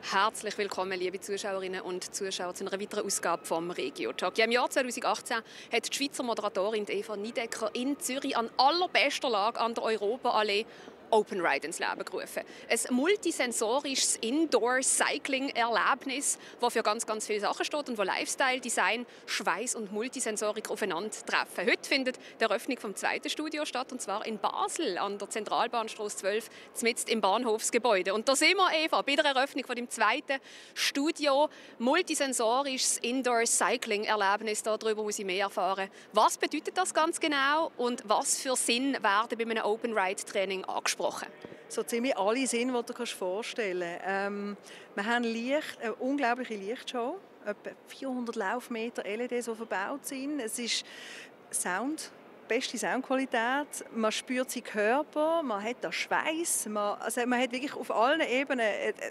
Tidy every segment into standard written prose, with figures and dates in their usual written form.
Herzlich willkommen, liebe Zuschauerinnen und Zuschauer, zu einer weiteren Ausgabe vom Regio-Talk. Ja, im Jahr 2018 hat die Schweizer Moderatorin Eva Niedecker in Zürich an allerbester Lage an der Europaallee Open Ride ins Leben gerufen. Ein multisensorisches Indoor-Cycling-Erlebnis, das für ganz viele Sachen steht und wo Lifestyle, Design, Schweiß und Multisensorik aufeinandertreffen. Heute findet die Eröffnung vom zweiten Studio statt, und zwar in Basel an der Zentralbahnstrasse 12, mitten im Bahnhofsgebäude. Und da sind wir, Eva, bei der Eröffnung von dem zweiten Studio. Multisensorisches Indoor-Cycling-Erlebnis. Darüber muss ich mehr erfahren. Was bedeutet das ganz genau und was für Sinn werden bei einem Open-Ride-Training angesprochen? So ziemlich alle Sinne, die du dir vorstellen kannst. Wir haben eine unglaubliche Lichtshow, etwa 400 Laufmeter LEDs, die verbaut sind. Es ist Sound, beste Soundqualität, man spürt seinen Körper, man hat den Schweiß, man hat wirklich auf allen Ebenen,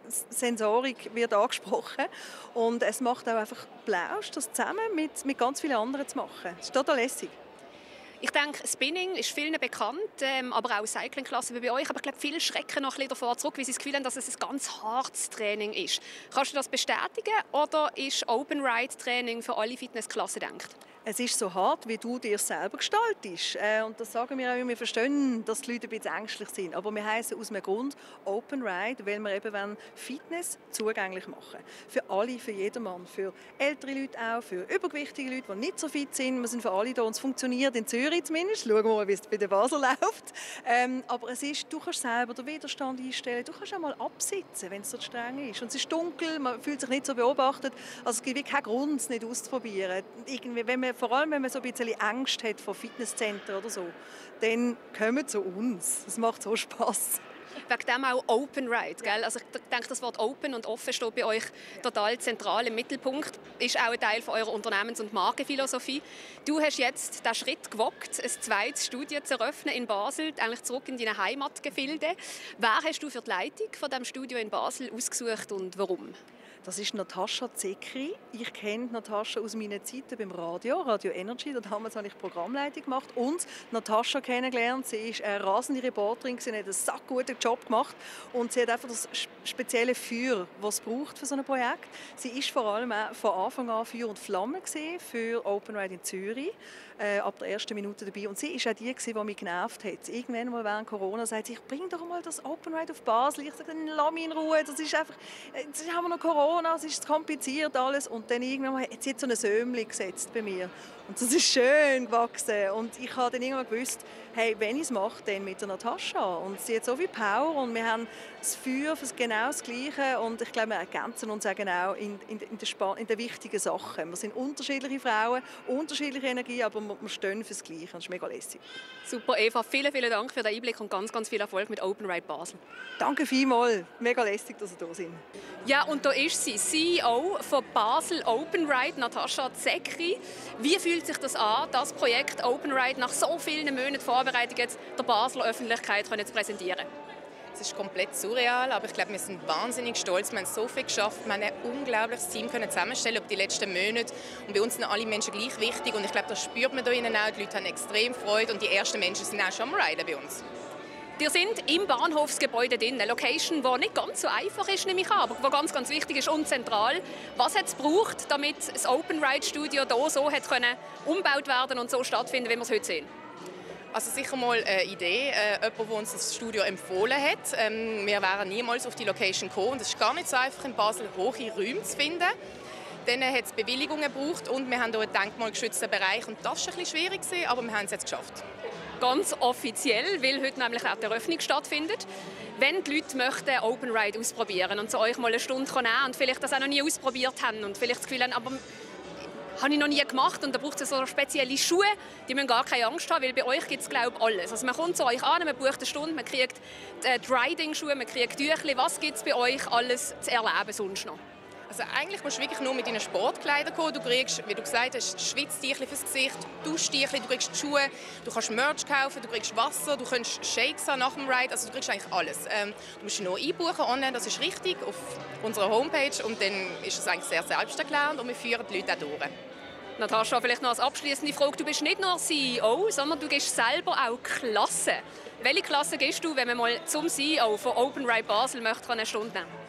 Sensorik wird angesprochen und es macht auch einfach Plausch, das zusammen mit ganz vielen anderen zu machen. Das ist total lässig. Ich denke, Spinning ist vielen bekannt, aber auch Cycling-Klasse wie bei euch. Aber ich glaube, viele schrecken noch ein bisschen davor zurück, weil sie das Gefühl haben, dass es ein ganz hartes Training ist. Kannst du das bestätigen oder ist Open-Ride-Training für alle Fitnessklassen gedacht? Es ist so hart, wie du dir selber gestaltest. Und das sagen wir auch, wir verstehen, dass die Leute ein bisschen ängstlich sind. Aber wir heißen aus einem Grund Open Ride, weil wir eben Fitness zugänglich machen. Für alle, für jedermann. Für ältere Leute auch, für übergewichtige Leute, die nicht so fit sind. Wir sind für alle da und es funktioniert in Zürich zumindest. Schauen wir mal, wie es bei der Basel läuft. Aber es ist, du kannst selber den Widerstand einstellen. Du kannst auch mal absitzen, wenn es so streng ist. Und es ist dunkel, man fühlt sich nicht so beobachtet. Also es gibt wirklich keinen Grund, es nicht auszuprobieren. Vor allem, wenn man so ein bisschen Angst hat vor Fitnesszentren oder so, dann kommen zu uns. Das macht so Spass. Wegen dem auch Open Ride, gell? Also ich denke, das Wort Open und Offen steht bei euch total zentral im Mittelpunkt. Ist auch ein Teil von eurer Unternehmens- und Markenphilosophie. Du hast jetzt den Schritt gewagt, ein zweites Studio zu eröffnen in Basel, eigentlich zurück in deine Heimatgefilde. Wer hast du für die Leitung von diesem Studio in Basel ausgesucht und warum? Das ist Natascha Zekri. Ich kenne Natascha aus meinen Zeiten beim Radio Energy. Dort habe ich Programmleitung gemacht und Natascha kennengelernt. Sie ist eine rasende Reporterin, sie hat einen sackguten Job gemacht und sie hat einfach das spezielle Feuer, was es braucht für so ein Projekt. Sie ist vor allem auch von Anfang an Feuer und Flamme für Open Ride in Zürich. Ab der ersten Minute dabei. Und sie war auch die, die mich genervt hat. Irgendwann mal während Corona sagt sie, bring doch mal das Open Ride auf Basel. Ich sage, lass mich in Ruhe. Das ist einfach, jetzt haben wir noch Corona, es ist kompliziert alles. Und dann irgendwann mal hat sie so eine Säumchen gesetzt bei mir. Und das ist schön gewachsen. Und ich habe dann irgendwann gewusst, hey, wenn ich es mache, dann mit der Natascha. Und sie hat so viel Power und wir haben das Feuer für genau das Gleiche. Und ich glaube, wir ergänzen uns auch genau in den wichtigen Sachen. Wir sind unterschiedliche Frauen, unterschiedliche Energie, aber wir stehen für das Gleiche. Das ist mega lässig. Super, Eva. Vielen Dank für den Einblick und ganz viel Erfolg mit Open Ride Basel. Danke vielmals. Mega lässig, dass Sie da sind. Ja, und da ist sie, CEO von Basel Open Ride, Natascha Zekri. Wie fühlt sich das an, das Projekt Open Ride nach so vielen Monaten Vorbereitung jetzt der Basler Öffentlichkeit zu präsentieren? Es ist komplett surreal, aber ich glaube, wir sind wahnsinnig stolz. Wir haben so viel geschafft, wir haben ein unglaubliches Team zusammenstellen über die letzten Monate. Und bei uns sind alle Menschen gleich wichtig und ich glaube, das spürt man hier innen auch. Die Leute haben extrem Freude und die ersten Menschen sind auch schon am Riden bei uns. Wir sind im Bahnhofsgebäude drin, eine Location, die nicht ganz so einfach ist, nehme ich an, aber die ganz wichtig ist und zentral. Was hat es gebraucht, damit das Open Ride Studio hier so hat können umgebaut werden und so stattfinden, wie wir es heute sehen? Also sicher mal eine Idee, jemand, der uns das Studio empfohlen hat. Wir wären niemals auf die Location gekommen. Es ist gar nicht so einfach, in Basel hohe Räume zu finden. Dann hat es Bewilligungen gebraucht und wir haben hier einen denkmalgeschützten Bereich. Und das war ein bisschen schwierig, aber wir haben es jetzt geschafft. Ganz offiziell, weil heute nämlich auch die Eröffnung stattfindet. Wenn die Leute möchten Open Ride ausprobieren und zu euch mal eine Stunde nehmen und vielleicht das auch noch nie ausprobiert haben und vielleicht das Gefühl haben, aber habe ich noch nie gemacht und da braucht es so spezielle Schuhe, die müssen gar keine Angst haben, weil bei euch gibt es, glaube ich, alles. Also man kommt zu euch an, man bucht eine Stunde, man kriegt die Riding-Schuhe, man kriegt Tüchli. Was gibt es bei euch alles zu erleben sonst noch? Also eigentlich musst du wirklich nur mit deinen Sportkleidern kommen. Du kriegst, wie du gesagt hast, Schwitztüchli fürs Gesicht, Duschtüchli, du kriegst Schuhe, du kannst Merch kaufen, du kriegst Wasser, du kannst Shakes haben nach dem Ride, also du kriegst eigentlich alles. Du musst nur einbuchen online, das ist richtig, auf unserer Homepage und dann ist es eigentlich sehr selbsterklärend und wir führen die Leute auch durch. Natascha, vielleicht noch als abschließende Frage. Du bist nicht nur CEO, sondern du gibst selber auch Klassen. Welche Klasse gehst du, wenn man mal zum CEO von Open Ride Basel möchte, eine Stunde nehmen?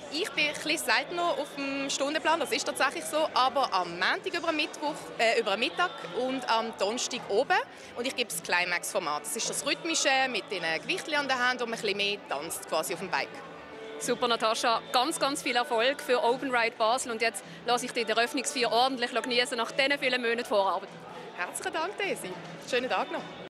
Ich bin ein bisschen seltener auf dem Stundenplan, das ist tatsächlich so, aber am Montag über den Mittag und am Donnerstag oben. Und ich gebe das Climax-Format. Das ist das Rhythmische mit den Gewichten an der Hand, wo man ein bisschen mehr tanzt quasi auf dem Bike. Super, Natascha. Ganz, ganz viel Erfolg für Open Ride Basel. Und jetzt lasse ich dich die Eröffnungsfeier ordentlich genießen nach diesen vielen Monaten Vorarbeit. Herzlichen Dank, Daisy. Schönen Tag noch.